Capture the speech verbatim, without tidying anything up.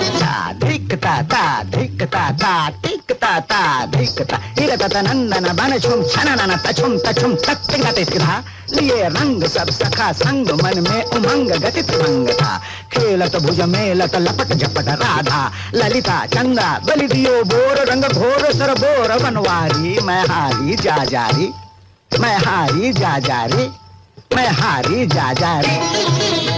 धिकता ता धिकता ता धिकता ता धिकता इरता नंदन बन छुम छनन तछुम तछुम तत्तिगत इसका लिए रंग सब सखा संग मन में उमंग गति तरंग था खेलत भुज मेलत लपट झपट राधा ललिता चंदा बलि दियो बोर रंग घोर सर बोर बनवारी मैं हारी जा जारी मैं हारी जा जारी मैं हारी जा जारी